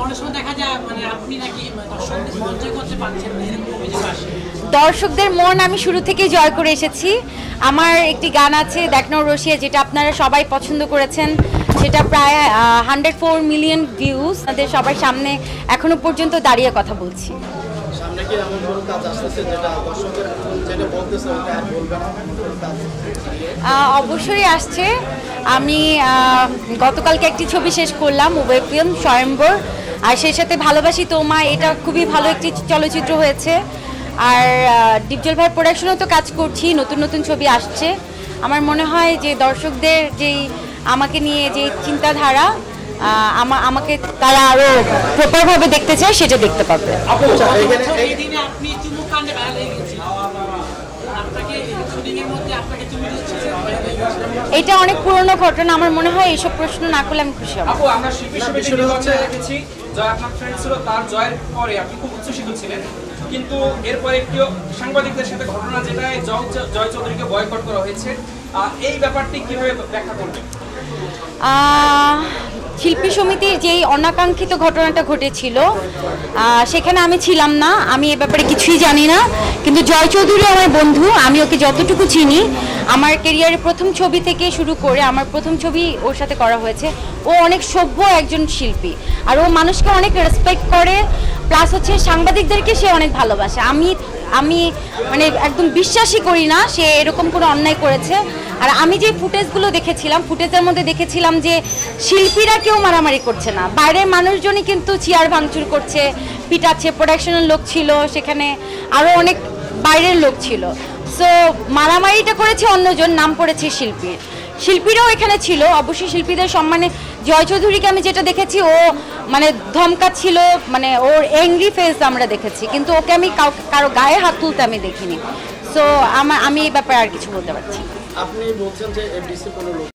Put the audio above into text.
দর্শকদের মন আমি শুরু থেকে জয় করে এসেছি। আমার একটি গান আছে দেখনাও রসিয়া, যেটা আপনারা সবাই পছন্দ করেছেন, সেটা প্রায় 104 মিলিয়ন ভিউজ। তাদের সবার সামনে এখনো পর্যন্ত দাঁড়িয়ে কথা বলছি। অবশ্যই আসছে। আমি গতকালকে একটি ছবি শেষ করলাম, ওয়েব ফিল্ম স্বয়ম্বর, আর সেই সাথে ভালোবাসি তোমা, এটা খুবই ভালো একটি চলচ্চিত্র হয়েছে। আর ডিপজল ভাই প্রোডাকশনেও তো কাজ করছি, নতুন নতুন ছবি আসছে। আমার মনে হয় যে দর্শকদের যেই আমাকে নিয়ে যে চিন্তাধারা, আমাকে তারা আরো প্রপারভাবে দেখতে চায়, সেটা দেখতে পাবে। এটা অনেক পুরনো ঘটনা, আমার মনে হয় এইসব প্রশ্ন না করলে আমি খুশি হব। আমরা শিল্পী সমিতি নির্বাচনে দেখেছি, জয় আপনার ফ্রেন্ড ছিল, তার জয়ের পরে আপনি খুব উচ্ছ্বসিত ছিলেন, কিন্তু এরপরে একটি সাংবাদিকদের সাথে ঘটনা, যেটায় জয় চৌধুরীকে বয়কট করা হয়েছে, এই ব্যাপারটি কিভাবে ব্যাখ্যা করবেন? শিল্পী সমিতির যেই অনাকাঙ্ক্ষিত ঘটনাটা ঘটেছিল, সেখানে আমি ছিলাম না, আমি এ ব্যাপারে কিছুই জানি না। কিন্তু জয় চৌধুরী আমার বন্ধু, আমি ওকে যতটুকু চিনি, আমার ক্যারিয়ারের প্রথম ছবি থেকে শুরু করে আমার প্রথম ছবি ওর সাথে করা হয়েছে। ও অনেক সভ্য একজন শিল্পী, আর ও মানুষকে অনেক রেসপেক্ট করে, প্লাস হচ্ছে সাংবাদিকদেরকে সে অনেক ভালোবাসে। আমি মানে একদম বিশ্বাসই করি না সে এরকম কোনো অন্যায় করেছে। আর আমি যে ফুটেজগুলো দেখেছিলাম, ফুটেজের মধ্যে দেখেছিলাম যে শিল্পীরা কেউ মারামারি করছে না, বাইরের মানুষজনই কিন্তু চেয়ার ভাঙচুর করছে, পিটাচ্ছে। প্রোডাকশনের লোক ছিল সেখানে, আরও অনেক বাইরের লোক ছিল। সো মারামারিটা করেছে অন্যজন, নাম পড়েছে শিল্পীর। শিল্পীরাও এখানে ছিল, অবশ্যই শিল্পীদের সম্মানে। জয় চৌধুরীকে আমি যেটা দেখেছি, ও মানে ধমকাচ্ছিল, মানে ওর অ্যাংরি ফেস আমরা দেখেছি, কিন্তু ওকে আমি কারো গায়ে হাত তুলতে আমি দেখিনি। সো আমি এই ব্যাপারে আর কিছু বলতে পারছি না। আপনি বলছেন যে এফডিসি কোনো